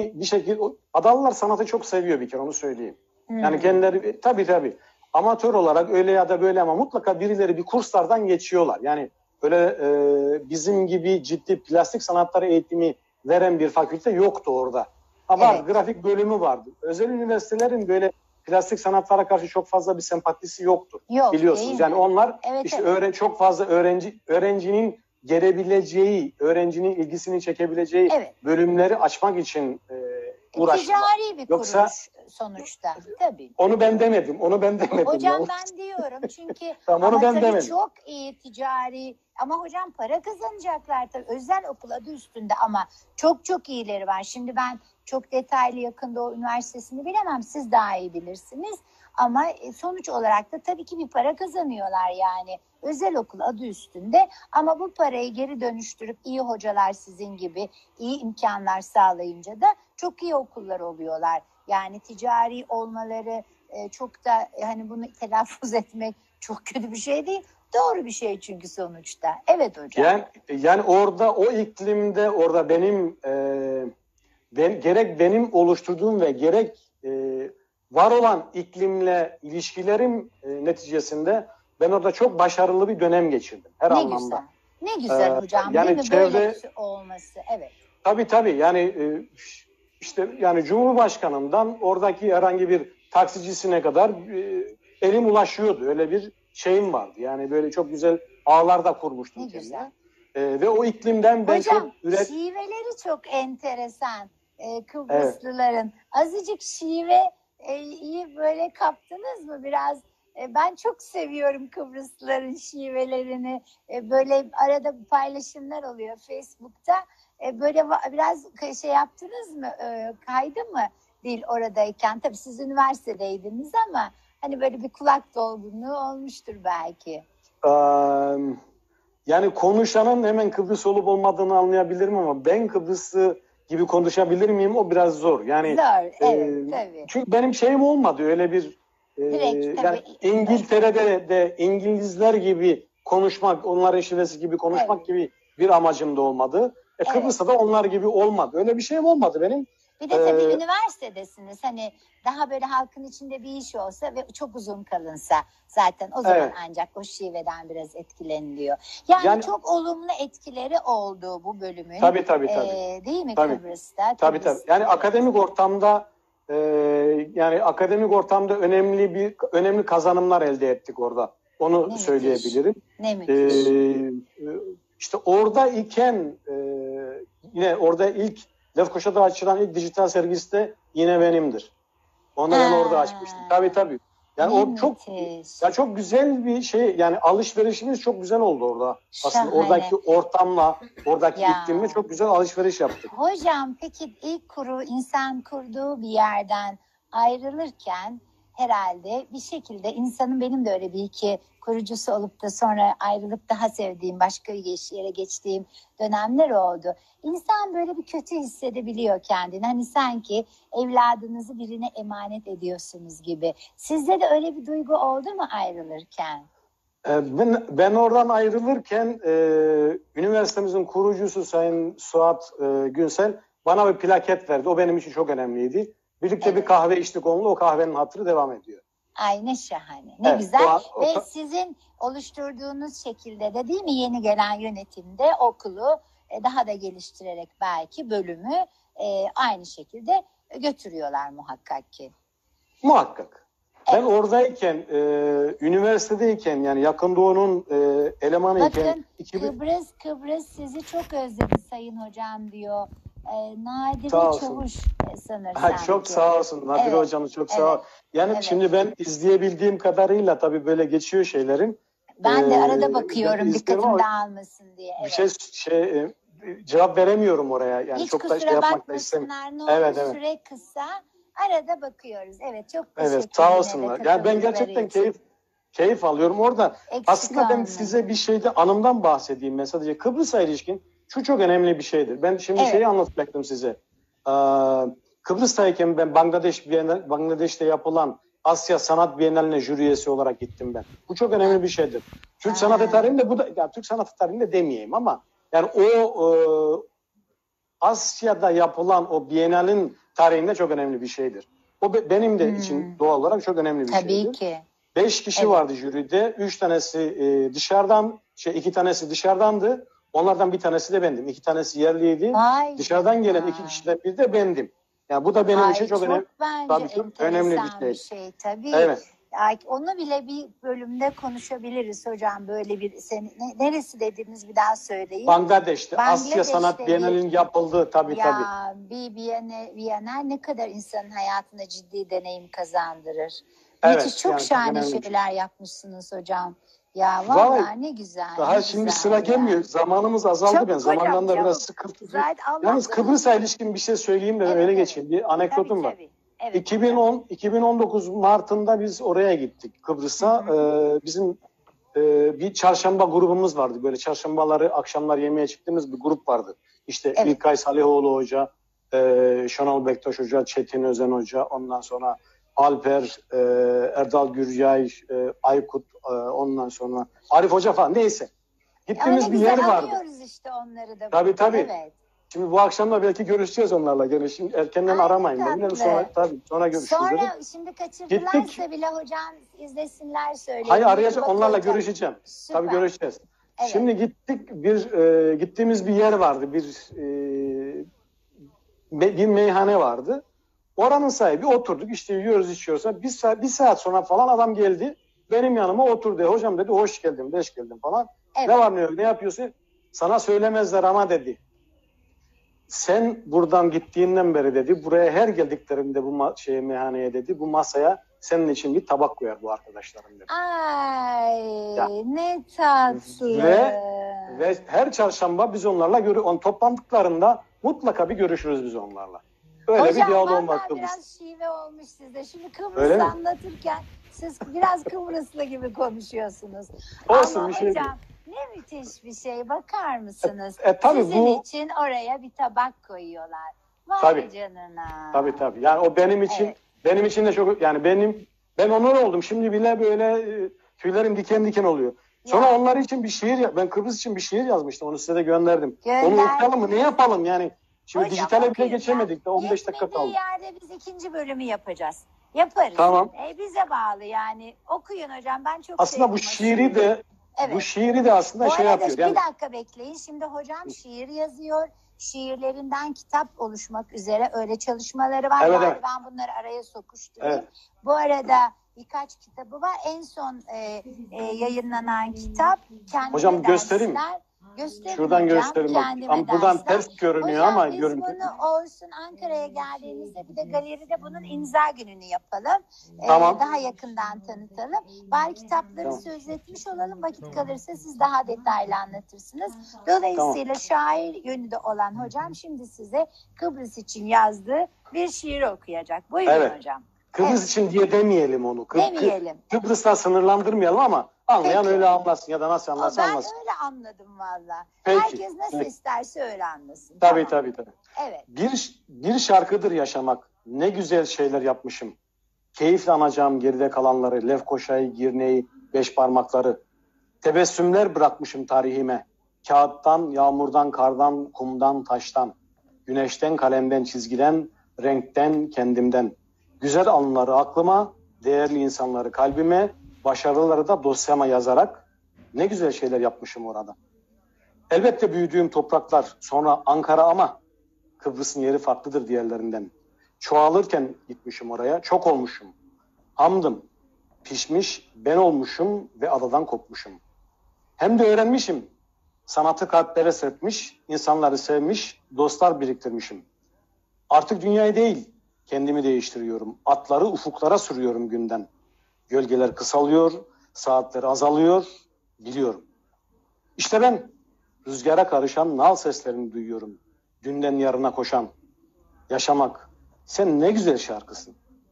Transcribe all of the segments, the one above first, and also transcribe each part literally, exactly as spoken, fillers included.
eğitimi bir şekilde, Adalılar sanatı çok seviyor bir kere, onu söyleyeyim. Hmm. Yani kendileri tabii tabii amatör olarak öyle ya da böyle ama mutlaka birileri bir kurslardan geçiyorlar. Yani böyle e, bizim gibi ciddi plastik sanatları eğitimi veren bir fakülte yoktu orada. Ha var, evet. Grafik bölümü vardı. Özel üniversitelerin böyle plastik sanatlara karşı çok fazla bir sempatisi yoktur. Yok, biliyorsunuz. Yani onlar evet, işte evet. Öğren, çok fazla öğrenci öğrencinin gelebileceği, öğrencinin ilgisini çekebileceği evet. bölümleri açmak için e, uğraştılar. Ticari bir Yoksa, kuruluş sonuçta. Tabii. Onu ben demedim. Onu ben demedim. Hocam ya. Ben diyorum çünkü tamam, ama onu ben tabii demedim. çok iyi ticari ama hocam para kazanacaklar tabii. Özel okul adı üstünde ama çok çok iyileri var. Şimdi ben çok detaylı Yakın Doğu Üniversitesi'ni bilemem. Siz daha iyi bilirsiniz. Ama sonuç olarak da tabii ki bir para kazanıyorlar yani. Özel okul adı üstünde ama bu parayı geri dönüştürüp iyi hocalar sizin gibi iyi imkanlar sağlayınca da çok iyi okullar oluyorlar. Yani ticari olmaları e, çok da hani bunu telaffuz etmek çok kötü bir şey değil. Doğru bir şey çünkü sonuçta. Evet hocam. Yani, yani orada o iklimde orada benim e, ben, gerek benim oluşturduğum ve gerek e, var olan iklimle ilişkilerim e, neticesinde ben orada çok başarılı bir dönem geçirdim. Her ne anlamda. Güzel. Ne güzel ee, hocam yani değil mi? çevre, Böyle olması. Evet. Tabii tabii yani e, işte yani Cumhurbaşkanından oradaki herhangi bir taksicisine kadar e, elim ulaşıyordu. Öyle bir şeyim vardı. Yani böyle çok güzel ağlar da kurmuştum ne kendime. Güzel. E, ve o iklimden ben hocam, çok üret... şiveleri çok enteresan. Ee, Kıbrıslıların. Evet. Azıcık şive e, iyi böyle kaptınız mı biraz? E, ben çok seviyorum Kıbrıslıların şivelerini. E, böyle arada paylaşımlar oluyor Facebook'ta. E, böyle biraz şey yaptınız mı? E, kaydı mı dil oradayken? Tabii siz üniversitedeydiniz ama hani böyle bir kulak dolgunluğu olmuştur belki. Um... Yani konuşanın hemen Kıbrıs olup olmadığını anlayabilirim ama ben Kıbrıslı gibi konuşabilir miyim? O biraz zor. Yani zor, evet, e, tabii. Çünkü benim şeyim olmadı öyle bir e, Direkt, yani İngiltere'de de İngilizler gibi konuşmak, onların şivesi gibi konuşmak evet. gibi bir amacım da olmadı. E, Kıbrıs'ta evet. da onlar gibi olmadı. Öyle bir şeyim olmadı benim. Bir de tabii ee, üniversitedesiniz. Hani daha böyle halkın içinde bir iş olsa ve çok uzun kalınsa zaten o zaman evet. ancak o şiveden biraz etkileniliyor. Yani, yani çok olumlu etkileri oldu bu bölümün. Tabii tabii tabii. Ee, değil mi tabii. Kıbrıs'ta? Tabii Kıbrıs, tabii. Yani evet. akademik ortamda e, yani akademik ortamda önemli bir önemli kazanımlar elde ettik orada. Onu ne söyleyebilirim. Ne müthiş. Ee, işte orada iken e, yine orada ilk Lefkoşa'da açılan ilk dijital sergisi de yine benimdir. Onu ben orada açmıştım. Tabii tabii. Yani ne o çok ya çok güzel bir şey. Yani alışverişimiz çok güzel oldu orada. Şahane. Aslında oradaki ortamla, oradaki ya. iklimle çok güzel alışveriş yaptık. Hocam peki ilk kuru insan kurduğu bir yerden ayrılırken herhalde bir şekilde insanın benim de öyle bir iki kurucusu olup da sonra ayrılıp daha sevdiğim başka bir yere geçtiğim dönemler oldu. İnsan böyle bir kötü hissedebiliyor kendini. Hani sanki evladınızı birine emanet ediyorsunuz gibi. Sizde de öyle bir duygu oldu mu ayrılırken? Ben, ben oradan ayrılırken e, üniversitemizin kurucusu Sayın Suat e, Günsel bana bir plaket verdi. O benim için çok önemliydi. Birlikte evet. bir kahve içtik onunla. O kahvenin hatırı devam ediyor. Ay ne şahane. Ne evet, güzel. O, o, Ve sizin oluşturduğunuz şekilde de değil mi yeni gelen yönetimde okulu e, daha da geliştirerek belki bölümü e, aynı şekilde götürüyorlar muhakkak ki. Muhakkak. Ben evet. oradayken, e, üniversitedeyken yani Yakın Doğu'nun e, elemanıyken... Bakın iki bin... Kıbrıs, Kıbrıs sizi çok özledi Sayın Hocam diyor. E, Nadire Çavuş sanırsam. Ha, çok ki. Sağ olsun Nadire evet. Hocam çok sağ evet. ol. Yani evet. şimdi ben izleyebildiğim kadarıyla tabii böyle geçiyor şeylerin. Ben de ee, arada bakıyorum dikkatim dağılmasın diye. Evet. Bir şey, şey cevap veremiyorum oraya. Yani Hiç çok da şey yapmak da istemiyorum. Ne olur evet, evet. süre kısa. Arada bakıyoruz. Evet çok teşekkür ederim. Evet sağ olsunlar. Yani ben gerçekten için. keyif keyif alıyorum. Orada Eksik aslında olmadı. Ben size bir şeyde anımdan bahsedeyim. Mesela Kıbrıs'a ilişkin şu çok önemli bir şeydir. Ben şimdi evet. şeyi anlatacaktım size. Ee, Kıbrıs'tayken ben Bangladeş Bienal, Bangladeş'te yapılan Asya Sanat Bienali'ne jüri üyesi olarak gittim ben. Bu çok önemli bir şeydir. Türk ha. sanat tarihinde bu da ya Türk sanat tarihinde demeyeyim ama yani o e, Asya'da yapılan o Bienal'in tarihinde çok önemli bir şeydir. O be, benim de hmm. için doğal olarak çok önemli bir Tabii şeydir. Tabii ki. Beş kişi evet. vardı jüride. Üç tanesi e, dışarıdan, şey iki tanesi dışarıdandı. Onlardan bir tanesi de bendim. İki tanesi yerliydi. Ay Dışarıdan gelen ya. iki kişiden biri de bendim. Yani bu da benim Ay, için çok, çok önemli. Bence Tabii, önemli bir şey. bir şey. Tabii. Evet. Ay, onu bile bir bölümde konuşabiliriz hocam. Böyle bir sen, ne, neresi dediğiniz bir daha söyleyin. Bangladeş'te, Bangladeş'te Asya Sanat Bienali'nin yapıldığı tabii ya, tabii. Ya bir Bienal ne kadar insanın hayatında ciddi deneyim kazandırır. Evet, Müthiş çok yani, şahane şeyler yapmışsınız hocam. Ya vallahi, vallahi ne güzel. Daha ne şimdi güzel sıra ya. gelmiyor. Zamanımız azaldı çabuk ben. Zamandan hocam, da biraz sıkıntı. Yalnız Kıbrıs'a ilişkin bir şey söyleyeyim de evet, öyle evet. geçeyim. Bir anekdotum tabii, var. Tabii. Evet, iki bin on iki bin on dokuz Mart'ında biz oraya gittik Kıbrıs'a. Ee, bizim e, bir çarşamba grubumuz vardı. Böyle çarşambaları akşamlar yemeğe çıktığımız bir grup vardı. İşte evet. İlkay Salihoğlu Hoca, e, Şenol Bektaş Hoca, Çetin Özen Hoca, ondan sonra Alper, e, Erdal Gürcay, e, Aykut, e, ondan sonra Arif Hoca falan neyse. Gittiğimiz bir yer vardı. işte onları da. Tabii tabii. Evet. Şimdi bu akşam da belki görüşeceğiz onlarla. Gene şimdi erkenden Ay, aramayın beni. Sonra tabii sonra görüşürüz. Sonra dedim. şimdi kaçırdılarsa Gittik. bile hocam izlesinler söyleyin. Hayır arayacağım onlarla görüşeceğim. Süper. Tabii görüşeceğiz. Evet. Şimdi gittik bir e, gittiğimiz bir yer vardı. Bir e, bir meyhane vardı. Oranın sahibi oturduk işte yiyoruz içiyoruz. Bir saat, bir saat sonra falan adam geldi. Benim yanıma oturdu. Hocam dedi hoş geldin, beş geldin falan. Evet. Ne var ne yok ne yapıyorsun? Sana söylemezler ama dedi. Sen buradan gittiğinden beri dedi buraya her geldiklerinde bu ma- şeye meyhaneye dedi bu masaya senin için bir tabak koyar bu arkadaşlarım dedi. Ay ya. Ne tatlı. Ve, ve her çarşamba biz onlarla görü on toplandıklarında mutlaka bir görüşürüz biz onlarla. Öyle hocam, bir diyalog var Kıbrıs. Biraz şive olmuş sizde. Şimdi Kıbrıs'ı anlatırken siz biraz Kıbrıslı gibi konuşuyorsunuz. Olsun Ama bir şey hocam değil. ne müthiş bir şey. Bakar mısınız? E, e, tabii Sizin bu... için oraya bir tabak koyuyorlar. Vay tabii. canına. Tabii tabii. Yani o benim için evet. benim için de çok yani benim ben onur oldum. Şimdi bile böyle e, tüylerim diken diken oluyor. Sonra ya. Onlar için bir şiir ben Kıbrıs için bir şiir yazmıştım. Onu size de gönderdim. Gönder. Onu okuyalım mı? Ne yapalım yani? Şimdi hocam, dijitale bile geçemedik de on beş dakika kaldı. Yerde biz ikinci bölümü yapacağız. Yaparız. Tamam. E, bize bağlı yani. Okuyun hocam. Ben çok aslında bu şiiri de evet. bu şiiri de aslında bu şey yapıyor. Bir yani... dakika bekleyin. Şimdi hocam şiir yazıyor. Şiirlerinden kitap oluşmak üzere öyle çalışmaları var. Evet, yani evet. Ben bunları araya sokuşturayım. Evet. Bu arada birkaç kitabı var. En son e, e, yayınlanan kitap Kendime Hocam göstereyim mi? Şuradan hocam, göstereyim. Ama buradan ters görünüyor hocam, ama biz görüntü. bunu olsun Ankara'ya geldiğinizde bir de galeride bunun imza gününü yapalım. Tamam. Ee, daha yakından tanıtalım. Bari kitapları tamam. sözletmiş olalım. Vakit kalırsa siz daha detaylı anlatırsınız. Dolayısıyla tamam. şair yönü de olan hocam şimdi size Kıbrıs için yazdığı bir şiir okuyacak. Buyurun evet. hocam. Kıbrıs evet. için diye demeyelim onu. Kı- demeyelim. Kıbrıs'la sınırlandırmayalım ama anlayan Peki. öyle anlasın ya da nasıl anlarsa ben anlasın. Ben öyle anladım valla. Herkes nasıl Peki. isterse öyle anlasın. Tabii tamam. tabii tabii. Evet. Bir, bir şarkıdır yaşamak. Ne güzel şeyler yapmışım. Keyifle anacağım geride kalanları. Lefkoşa'yı, Girne'yi, beş parmakları. Tebessümler bırakmışım tarihime. Kağıttan, yağmurdan, kardan, kumdan, taştan. Güneşten, kalemden, çizgiden, renkten, kendimden. Güzel anıları aklıma, değerli insanları kalbime, başarıları da dosyama yazarak ne güzel şeyler yapmışım orada. Elbette büyüdüğüm topraklar sonra Ankara ama Kıbrıs'ın yeri farklıdır diğerlerinden. Çoğalırken gitmişim oraya, çok olmuşum. Hamdım, pişmiş, ben olmuşum ve adadan kopmuşum. Hem de öğrenmişim, sanatı kalplere serpmiş, insanları sevmiş, dostlar biriktirmişim. Artık dünyayı değil, kendimi değiştiriyorum. Atları ufuklara sürüyorum günden. Gölgeler kısalıyor, saatler azalıyor, biliyorum. İşte ben rüzgara karışan nal seslerini duyuyorum. Dünden yarına koşan. Yaşamak. Sen ne güzel şarkısın.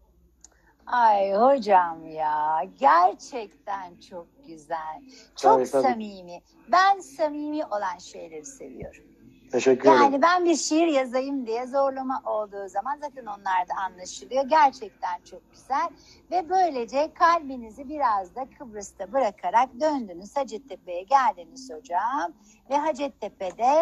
Ay hocam ya gerçekten çok güzel. Çok tabii, tabii. samimi. Ben samimi olan şeyleri seviyorum. Teşekkür ederim. Yani ben bir şiir yazayım diye zorlama olduğu zaman zaten onlar da anlaşılıyor. Gerçekten çok güzel. Ve böylece kalbinizi biraz da Kıbrıs'ta bırakarak döndünüz. Hacettepe'ye geldiniz hocam. Ve Hacettepe'de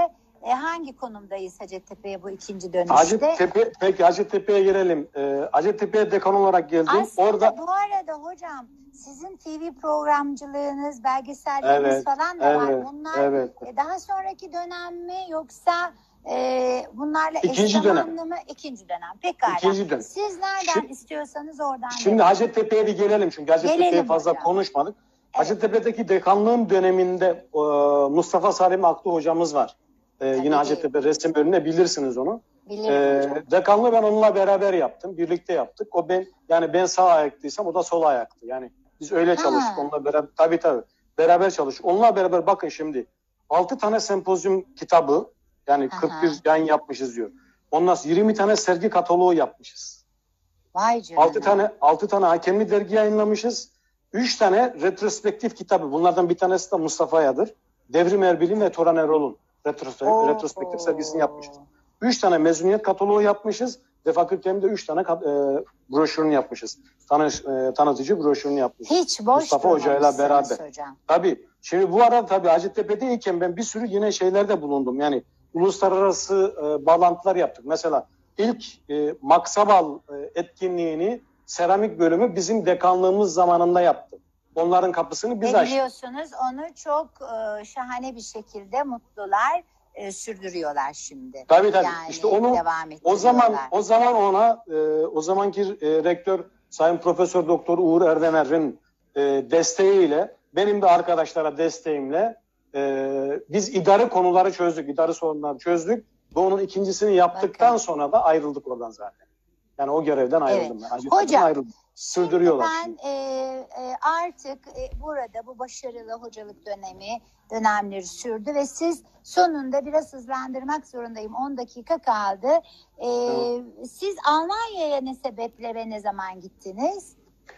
e, hangi konumdayız Hacettepe'ye bu ikinci dönüşte? Hacettepe, peki Hacettepe'ye gelelim. Ee, Hacettepe'ye dekan olarak geldim. Aslında Orada bu arada hocam sizin T V programcılığınız, belgeselleriniz evet, falan da evet, var. Bunlar evet. e, daha sonraki dönem mi yoksa e, bunlarla İkinci eş dönem. zamanlı mı? İkinci dönem. Pekala. İkinci dönem. Siz nereden Şimdi, istiyorsanız oradan Şimdi devam. Hacettepe'ye bir gelelim çünkü Hacettepe'ye Gelelim fazla hocam. konuşmadık. Evet. Hacettepe'deki dekanlığım döneminde e, Mustafa Salim Aklı hocamız var. E, yine Hacettepe resim bölümünde bilirsiniz onu. Bilirim E, hocam. dekanlığı ben onunla beraber yaptım. Birlikte yaptık. O ben yani ben sağ ayaklıysam o da sol ayaktı. Yani biz öyle çalıştık. Ha. Onunla beraber tabii tabii. Beraber çalıştık. Onunla beraber bakın şimdi altı tane sempozyum kitabı yani Aha. kırk bir yayın yapmışız diyor. Ondan sonra yirmi tane sergi kataloğu yapmışız. Vay canına. altı tane altı tane hakemli dergi yayınlamışız. üç tane retrospektif kitabı. Bunlardan bir tanesi de Mustafa'yadır. Devrim Erbil'in ve Turan Erol'un retros Oo. retrospektif sergisini yapmışız. üç tane mezuniyet kataloğu yapmışız. Ve fakültemde üç tane e, broşürünü yapmışız. Tanı, e, tanıtıcı broşürünü yapmışız. Hiç boş Mustafa Hoca'yla beraber. Hocam. Tabii. Şimdi bu arada tabii Hacettepe'deyken ben bir sürü yine şeylerde bulundum. Yani uluslararası e, bağlantılar yaptık. Mesela ilk e, Maksabal e, etkinliğini seramik bölümü bizim dekanlığımız zamanında yaptı. Onların kapısını biz Ve açtık. biliyorsunuz onu çok e, şahane bir şekilde mutlular e, sürdürüyorlar şimdi. Tabii tabii. Yani işte onu devam o zaman ettiriyorlar. o zaman ona e, o zamanki e, rektör Sayın Profesör Doktor Uğur Erdener'in e, desteğiyle benim de arkadaşlara desteğimle e, biz idari konuları çözdük, idari sorunları çözdük ve onun ikincisini yaptıktan Bakın. sonra da ayrıldık oradan zaten. Yani o görevden ayrıldım Evet. ben. Hacettepe'den Hocam, ayrıldım. Şimdi Sürdürüyorlar ben şimdi. e, e, artık e, burada bu başarılı hocalık dönemi dönemleri sürdü ve siz sonunda biraz hızlandırmak zorundayım. on dakika kaldı. E, Evet. Siz Almanya'ya ne sebeple ve ne zaman gittiniz?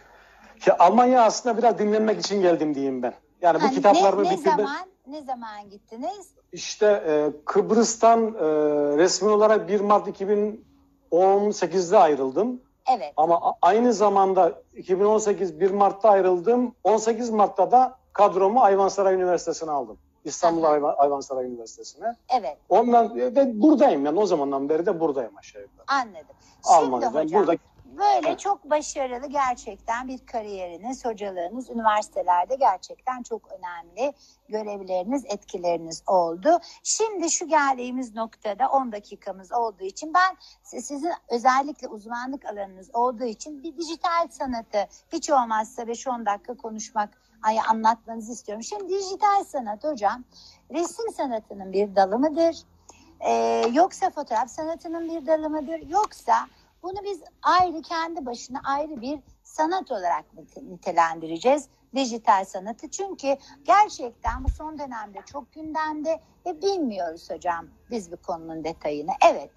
Ya Almanya aslında biraz dinlenmek için geldim diyeyim ben. Yani bu Ha, kitaplarımı ne, ne bitirdim. zaman ne zaman gittiniz? İşte e, Kıbrıs'tan e, resmi olarak bir Mart iki bin on sekizde ayrıldım. Evet. Ama a- aynı zamanda iki bin on sekiz bir Mart'ta ayrıldım. on sekiz Mart'ta da kadromu Ayvansaray Üniversitesi'ne aldım. İstanbul Aha. Ayva- Ayvansaray Üniversitesi'ne. Evet. Ondan ve buradayım yani o zamandan beri de buradayım aşağı yukarı. Anladım. Şimdi Almanya'dan hocam burada. böyle Evet. çok başarılı gerçekten bir kariyeriniz, hocalığınız, üniversitelerde gerçekten çok önemli görevleriniz, etkileriniz oldu. Şimdi şu geldiğimiz noktada on dakikamız olduğu için ben sizin özellikle uzmanlık alanınız olduğu için bir dijital sanatı hiç olmazsa beş on dakika konuşmak, ay anlatmanızı istiyorum. Şimdi dijital sanat hocam resim sanatının bir dalı mıdır? Ee, yoksa fotoğraf sanatının bir dalı mıdır? Yoksa bunu biz ayrı kendi başına ayrı bir sanat olarak nitelendireceğiz. Dijital sanatı. Çünkü gerçekten bu son dönemde çok gündemde ve bilmiyoruz hocam biz bu konunun detayını. Evet.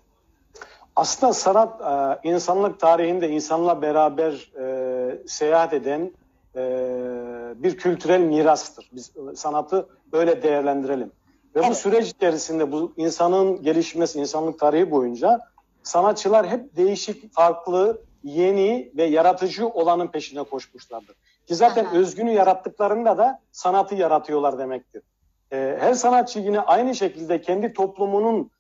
Aslında sanat e, insanlık tarihinde insanla beraber e, seyahat eden e, bir kültürel mirastır. Biz sanatı öyle değerlendirelim. Ve Evet. bu süreç içerisinde bu insanın gelişmesi, insanlık tarihi boyunca sanatçılar hep değişik, farklı, yeni ve yaratıcı olanın peşine koşmuşlardır. Ki zaten Aha. özgünü yarattıklarında da sanatı yaratıyorlar demektir. Ee, her sanatçı yine aynı şekilde kendi toplumunun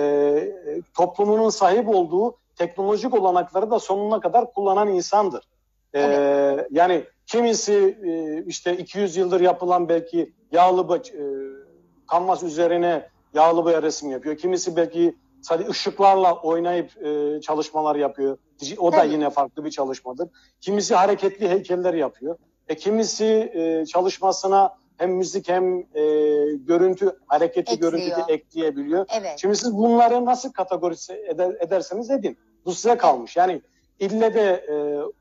e, toplumunun sahip olduğu teknolojik olanakları da sonuna kadar kullanan insandır. Ee, Evet. Yani kimisi e, işte iki yüz yıldır yapılan belki yağlı boya, e, kanvas üzerine yağlı boya resim yapıyor. Kimisi belki sadece ışıklarla oynayıp e, çalışmalar yapıyor. O da Tabii. yine farklı bir çalışmadır. Kimisi hareketli heykeller yapıyor. E, kimisi e, çalışmasına hem müzik hem e, görüntü, hareketli Ekliyor. görüntü de ekleyebiliyor. Evet. Şimdi siz bunları nasıl kategorize eder, ederseniz edin. Bu size kalmış. Yani ille de e,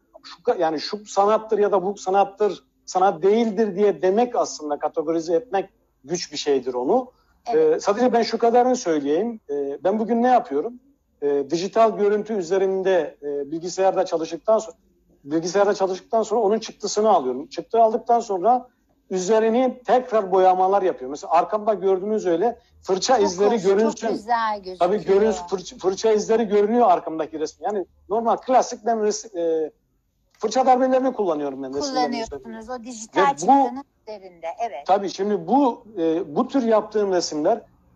şu, yani şu sanattır ya da bu sanattır, sanat değildir diye demek aslında kategorize etmek güç bir şeydir onu. Evet. Ee, sadece ben şu kadarını söyleyeyim. Ee, ben bugün ne yapıyorum? Ee, dijital görüntü üzerinde e, bilgisayarda çalıştıktan sonra bilgisayarda çalıştıktan sonra onun çıktısını alıyorum. Çıktı aldıktan sonra üzerini tekrar boyamalar yapıyorum. Mesela arkamda gördüğünüz öyle fırça Çok izleri hoş, görünsün. Çok güzel gözüküyor. Tabii görünsün, fırça, fırça izleri görünüyor arkamdaki resim. Yani normal klasik ben resim, e, fırça darbelerini kullanıyorum ben resimlerimde. Kullanıyorsunuz o dijital Ve bu- çıktının üzerinde. Evet. Tabii şimdi bu e, bu tür yaptığım resimler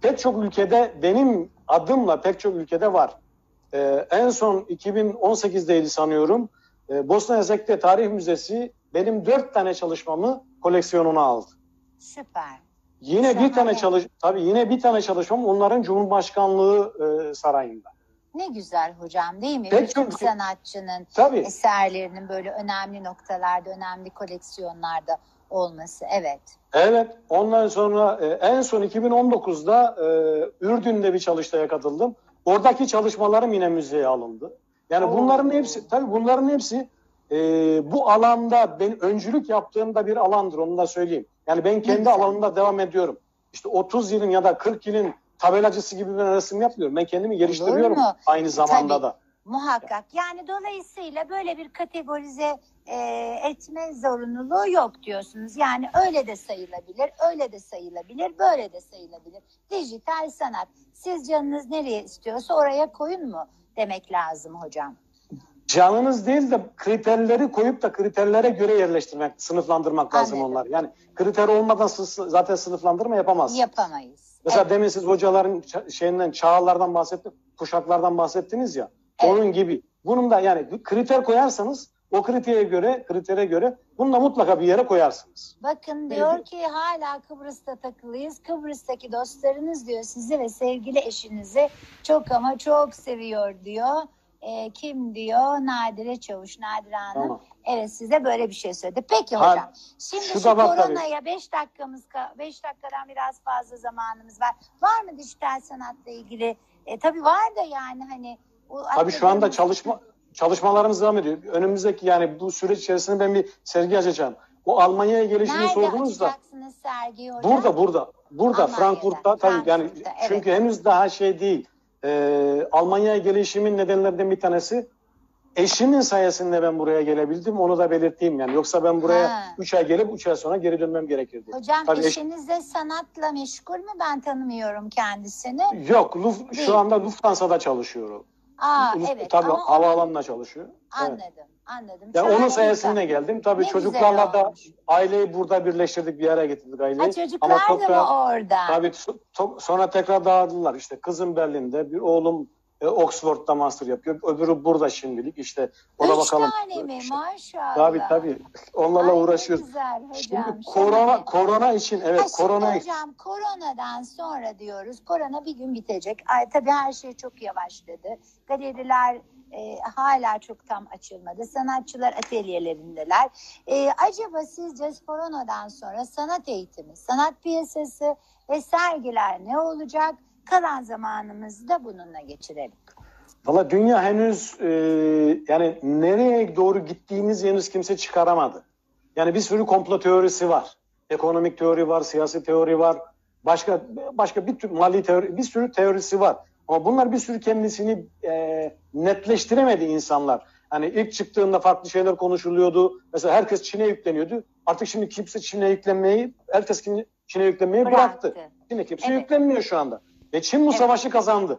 pek çok ülkede benim adımla pek çok ülkede var. Ee, en son iki bin on sekizdeydi sanıyorum. Ee, Bosna Hersek'te Tarih Müzesi benim dört tane çalışmamı koleksiyonuna aldı. Süper. Yine Şahane. bir tane çalış tabii yine bir tane çalışmam onların Cumhurbaşkanlığı e, sarayında. Ne güzel hocam, değil mi? Pek Birçok çok- sanatçının Tabii. eserlerinin böyle önemli noktalarda, önemli koleksiyonlarda olması. Evet. Evet. Ondan sonra e, en son iki bin on dokuzda e, Ürdün'de bir çalıştaya katıldım. Oradaki çalışmalarım yine müzeye alındı. Yani Oo. bunların hepsi tabii bunların hepsi e, bu alanda ben öncülük yaptığımda bir alandır, onu da söyleyeyim. Yani ben kendi güzel. alanımda devam ediyorum. İşte otuz yılın ya da kırk yılın tabelacısı gibi bir resim yapmıyorum. Ben kendimi geliştiriyorum mu? aynı zamanda Tabii. da. Muhakkak. Yani dolayısıyla böyle bir kategorize e, etme zorunluluğu yok diyorsunuz. Yani öyle de sayılabilir, öyle de sayılabilir, böyle de sayılabilir. Dijital sanat. Siz canınız nereye istiyorsa oraya koyun mu demek lazım hocam? Canınız değil de kriterleri koyup da kriterlere göre yerleştirmek, sınıflandırmak lazım Anladım. onlar. Yani kriter olmadan sı- zaten sınıflandırma yapamazsınız. Yapamayız. Mesela Evet. demin siz hocaların ça- şeyinden, çağlardan bahsettiniz, kuşaklardan bahsettiniz ya. Evet. Onun gibi. Bunun da yani bir kriter koyarsanız o kritere göre, kritere göre bunu da mutlaka bir yere koyarsınız. Bakın diyor ki hala Kıbrıs'ta takılıyız. Kıbrıs'taki dostlarınız diyor sizi ve sevgili eşinizi çok ama çok seviyor diyor. E, kim diyor? Nadire Çavuş, Nadire Hanım. Tamam. Evet, size böyle bir şey söyledi. Peki Ha, hocam. Şimdi şu şu, da var tabii. koronaya beş dakikamız beş dakikadan biraz fazla zamanımız var. Var mı dijital sanatla ilgili? E, tabii var da yani hani o Tabii şu anda atladığımız- çalışma çalışmalarımız devam ediyor. Önümüzdeki yani bu süreç içerisinde ben bir sergi açacağım. O Almanya'ya gelişini Nerede sordunuz da. açacaksınız sergiyi hocam? Burada burada. Burada Almanya'da, Frankfurt'ta tabii yani Frankfurt'ta, çünkü evet. henüz daha şey değil. Ee, Almanya'ya gelişimin nedenlerinden bir tanesi eşimin sayesinde ben buraya gelebildim. Onu da belirteyim yani. Yoksa ben buraya Ha. üç ay gelip üç ay sonra geri dönmem gerekirdi. Hocam Tabii eş- eşiniz de sanatla meşgul mü? Ben tanımıyorum kendisini. Yok, Luf- Değil. şu anda Lufthansa'da çalışıyor. Aa Luf- evet Tabii ama onun- havaalanında çalışıyor. anladım Evet. anladım. Yani onun Harika. sayesinde geldim. Tabii Ne çocuklarla güzel da olmuş. aileyi burada birleştirdik, bir yere getirdik aileyi. Ha, çocuklar da toprağa- mı orada? Tabii so- to- sonra tekrar dağıldılar. İşte kızım Berlin'de, bir oğlum e, Oxford'da master yapıyor. Öbürü burada şimdilik. İşte ona Üç bakalım. tane mi? İşte, Maşallah. tabii tabii. Onlarla Ay, ne uğraşıyoruz. güzel hocam. Şimdi korona şahane. korona için evet Ha, şimdi korona hocam koronadan sonra diyoruz. Korona bir gün bitecek. Ay, tabii her şey çok yavaşladı. Galeriler e, hala çok tam açılmadı. Sanatçılar atölyelerindeler. E, acaba sizce koronadan sonra sanat eğitimi, sanat piyasası ve sergiler ne olacak? Kalan zamanımızı da bununla geçirelim. Valla dünya henüz e, yani nereye doğru gittiğimiz henüz kimse çıkaramadı. Yani bir sürü komplo teorisi var. Ekonomik teori var, siyasi teori var. Başka başka bir tür mali teori, bir sürü teorisi var. Ama bunlar bir sürü kendisini e, netleştiremedi insanlar. Hani ilk çıktığında farklı şeyler konuşuluyordu. Mesela herkes Çin'e yükleniyordu. Artık şimdi kimse Çin'e yüklenmeyi, herkes Çin'e yüklenmeyi bıraktı. Bıraktı. Çin'e kimse Evet. yüklenmiyor şu anda. Ve Çin bu Evet. savaşı kazandı.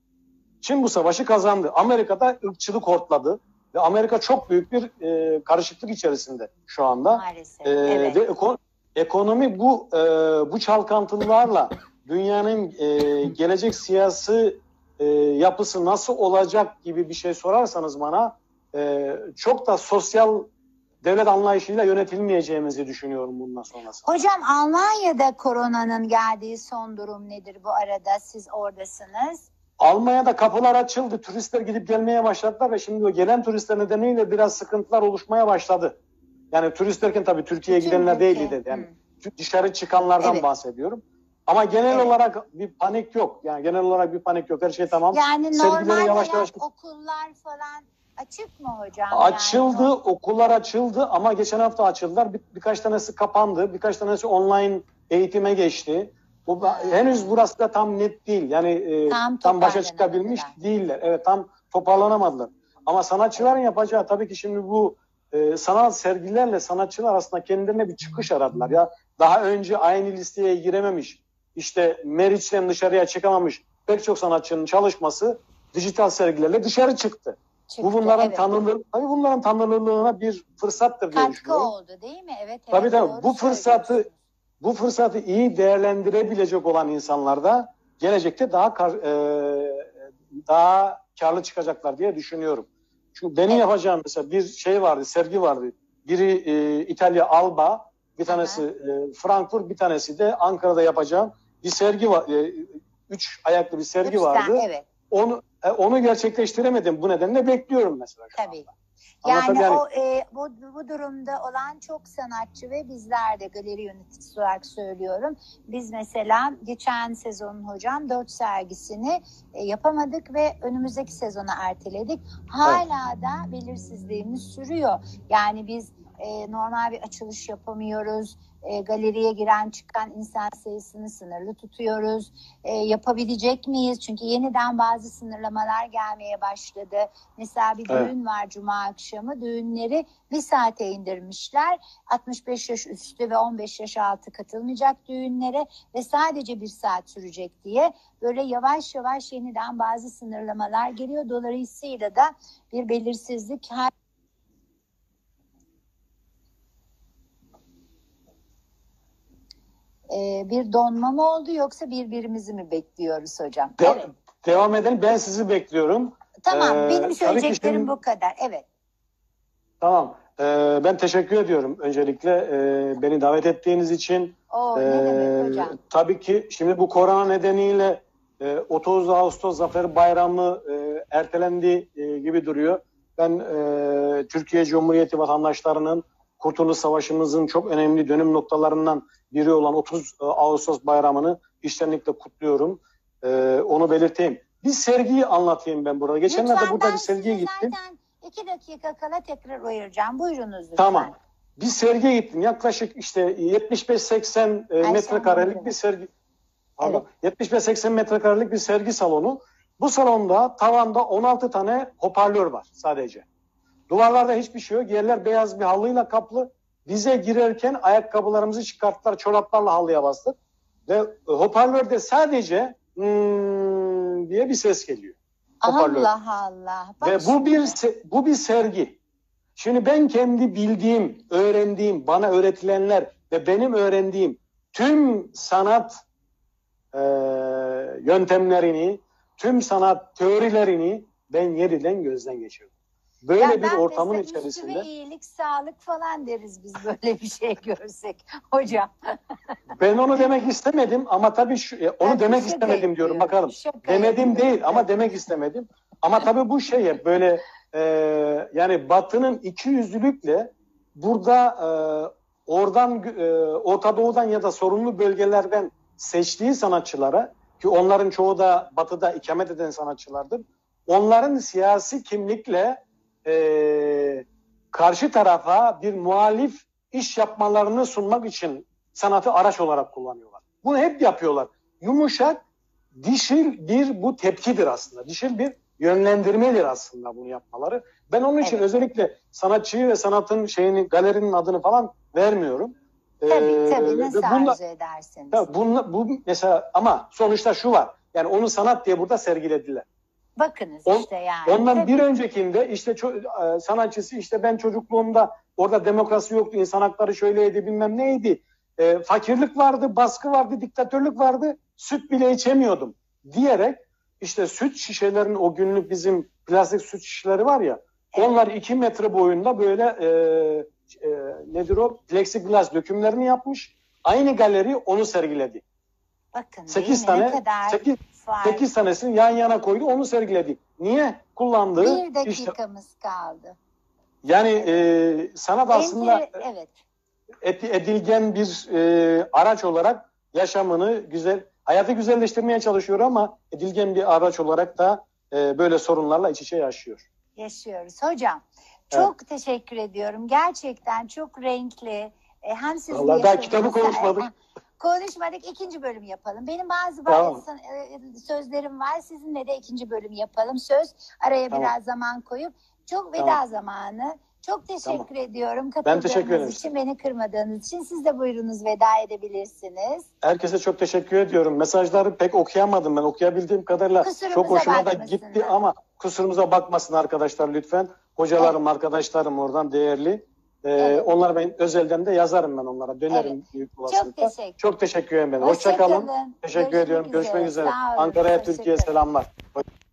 Çin bu savaşı kazandı. Amerika'da ırkçılık hortladı. Ve Amerika çok büyük bir e, karışıklık içerisinde şu anda. Maalesef. E, evet. Ve eko- ekonomi bu e, bu çalkantılarla dünyanın e, gelecek siyasi e, yapısı nasıl olacak gibi bir şey sorarsanız bana e, çok da sosyal devlet anlayışıyla yönetilmeyeceğimizi düşünüyorum bundan sonrasında. Hocam Almanya'da koronanın geldiği son durum nedir bu arada? Siz oradasınız. Almanya'da kapılar açıldı. Turistler gidip gelmeye başladılar ve şimdi o gelen turistler nedeniyle biraz sıkıntılar oluşmaya başladı. Yani turist derken tabii Türkiye'ye Bütün gidenler ülke. değildi. Yani Hı. dışarı çıkanlardan Evet. bahsediyorum. Ama genel Evet. olarak bir panik yok. Yani genel olarak bir panik yok. Her şey tamam. Yani Sergilere normal yavaş hayat, yavaş okullar falan açık mı hocam? açıldı. Yani, Okullar açıldı ama geçen hafta açıldılar. Bir, birkaç tanesi kapandı. Birkaç tanesi online eğitime geçti. Bu henüz burası da tam net değil. Yani e, Tam tam başa çıkabilmiş toparlanamadılar. değiller. Evet, tam toparlanamadılar. Ama sanatçıların yapacağı tabii ki şimdi bu e, sanat sergilerle sanatçılar aslında kendilerine bir çıkış aradılar. Ya daha önce aynı listeye girememiş, işte Meriç'ten dışarıya çıkamamış pek çok sanatçının çalışması dijital sergilerle dışarı çıktı. çıktı, Bu bunların evet. tanınır, tabii bunların tanınırlığına bir fırsattır diye Katkı düşünüyorum. oldu değil mi? Evet, evet. Tabii tabii. doğru Bu fırsatı söylüyorsunuz. bu fırsatı iyi değerlendirebilecek olan insanlar da gelecekte daha kar, e, daha karlı çıkacaklar diye düşünüyorum. Çünkü benim yapacağım mesela bir şey vardı, sergi vardı. Biri e, İtalya Alba, bir tanesi e, Frankfurt, bir tanesi de Ankara'da yapacağım bir sergi var. E, üç ayaklı bir sergi Üç vardı. tane, evet. Onu e, onu gerçekleştiremedim. Bu nedenle bekliyorum mesela. Tabii. Yani, Yani o e, bu, bu durumda olan çok sanatçı ve bizler de galeri yöneticisi olarak söylüyorum. Biz mesela geçen sezonun hocam dört sergisini e, yapamadık ve önümüzdeki sezona erteledik. Hala evet. da belirsizliğimiz sürüyor. Yani biz e, normal bir açılış yapamıyoruz. E, galeriye giren çıkan insan sayısını sınırlı tutuyoruz. E, yapabilecek miyiz? Çünkü yeniden bazı sınırlamalar gelmeye başladı. Mesela bir evet. düğün var cuma akşamı. Düğünleri bir saate indirmişler. altmış beş yaş üstü ve on beş yaş altı katılmayacak düğünlere ve sadece bir saat sürecek diye böyle yavaş yavaş yeniden bazı sınırlamalar geliyor. Dolayısıyla da bir belirsizlik her bir donma mı oldu yoksa birbirimizi mi bekliyoruz hocam? De- evet. Devam edelim. Ben sizi bekliyorum. Tamam. Ee, benim söyleyeceklerim şimdi... bu kadar. Evet. Tamam. Ee, ben teşekkür ediyorum öncelikle e, beni davet ettiğiniz için. Oo, ee, ne demek hocam? Tabii ki şimdi bu korona nedeniyle e, otuz Ağustos Zafer Bayramı e, ertelendi e, gibi duruyor. Ben e, Türkiye Cumhuriyeti vatandaşlarının Kurtuluş Savaşımızın çok önemli dönüm noktalarından biri olan otuz Ağustos Bayramı'nı içtenlikle kutluyorum. E, onu belirteyim. Bir sergiyi anlatayım ben burada. Geçenlerde lütfen, burada bir sergiye gittim. Zaten iki dakika kala tekrar uyaracağım. Buyurunuz lütfen. Tamam. Bir sergiye gittim. Yaklaşık işte yetmiş beş seksen e, metrekarelik bir sergi. Evet. yetmiş beş seksen metrekarelik bir sergi salonu. Bu salonda tavanda on altı tane hoparlör var sadece. Duvarlarda hiçbir şey yok. Yerler beyaz bir halıyla kaplı. Bize girerken ayakkabılarımızı çıkarttılar. Çoraplarla halıya bastık. Ve e, hoparlörde sadece hmm diye bir ses geliyor. Hoparlör. Allah Allah. Bak Ve bu bir bu bir sergi. Şimdi ben kendi bildiğim, öğrendiğim, bana öğretilenler ve benim öğrendiğim tüm sanat e, yöntemlerini, tüm sanat teorilerini ben yeniden gözden geçirdim. Böyle ya bir ortamın içerisinde. Ben iyilik, sağlık falan deriz biz böyle bir şey görsek hocam. Ben onu demek istemedim ama tabii şu, onu tabii demek istemedim diyorum diyor. Bakalım. Şaka Demedim yapıyorum. Değil ama demek istemedim. Ama tabii bu şeye böyle e, yani Batı'nın ikiyüzlülükle burada e, oradan e, Orta Doğu'dan ya da sorunlu bölgelerden seçtiği sanatçılara ki onların çoğu da Batı'da ikamet eden sanatçılardır. Onların siyasi kimlikle e, karşı tarafa bir muhalif iş yapmalarını sunmak için sanatı araç olarak kullanıyorlar. Bunu hep yapıyorlar. Yumuşak, dişil bir bu tepkidir aslında. Dişil bir yönlendirmedir aslında bunu yapmaları. Ben onun için evet. özellikle sanatçıyı ve sanatın şeyini, galerinin adını falan vermiyorum. Tabii ee, tabii nasıl bunla, arzu edersiniz. Tabii bunla, bu mesela ama sonuçta şu var. Yani onu sanat diye burada sergilediler. Bakınız On, işte yani. Ondan tabii. bir öncekinde işte ço- sanatçısı işte ben çocukluğumda orada demokrasi yoktu, insan hakları şöyleydi bilmem neydi. E, fakirlik vardı, baskı vardı, diktatörlük vardı, süt bile içemiyordum diyerek işte süt şişelerinin o günlük bizim plastik süt şişeleri var ya evet. Onlar iki metre boyunda böyle e, e, nedir o? Plexiglas dökümlerini yapmış. Aynı galeri onu sergiledi. Bakın sekiz tane, ne kadar sekiz, sekiz tanesini yan yana koydu onu sergiledi. Niye? Kullandığı bir dakikamız işte, kaldı. Yani e, sanat aslında evet. et, edilgen bir e, araç olarak yaşamını güzel, hayatı güzelleştirmeye çalışıyor ama edilgen bir araç olarak da e, böyle sorunlarla iç içe yaşıyor. Yaşıyoruz. Hocam çok evet. teşekkür ediyorum. Gerçekten çok renkli. E, hem sizin Allah daha kitabı konuşmadık. Konuşmadık. İkinci bölüm yapalım. Benim bazı tamam. bazı sözlerim var. Sizinle de ikinci bölüm yapalım. Söz araya tamam. biraz zaman koyup çok veda tamam. zamanı. Çok teşekkür tamam. ediyorum. Katıldığınız için, beni kırmadığınız için. Siz de buyurunuz veda edebilirsiniz. Herkese çok teşekkür ediyorum. Mesajları pek okuyamadım ben. Okuyabildiğim kadarıyla Kusurumuza çok hoşuma da gitti ama kusurumuza bakmasın arkadaşlar lütfen. Hocalarım, evet. arkadaşlarım oradan değerli. Ee, Evet. Onlara ben özelden de yazarım ben onlara. Dönerim Evet. büyük olasılıkla. Çok teşekkür. Çok teşekkür ederim. Hoşça Hoşça kalın. kalın. Teşekkür Görüşmek ediyorum. Görüşmek üzere. üzere. Sağ olun. Ankara'ya, Hoşça Türkiye'ye kalın. selamlar.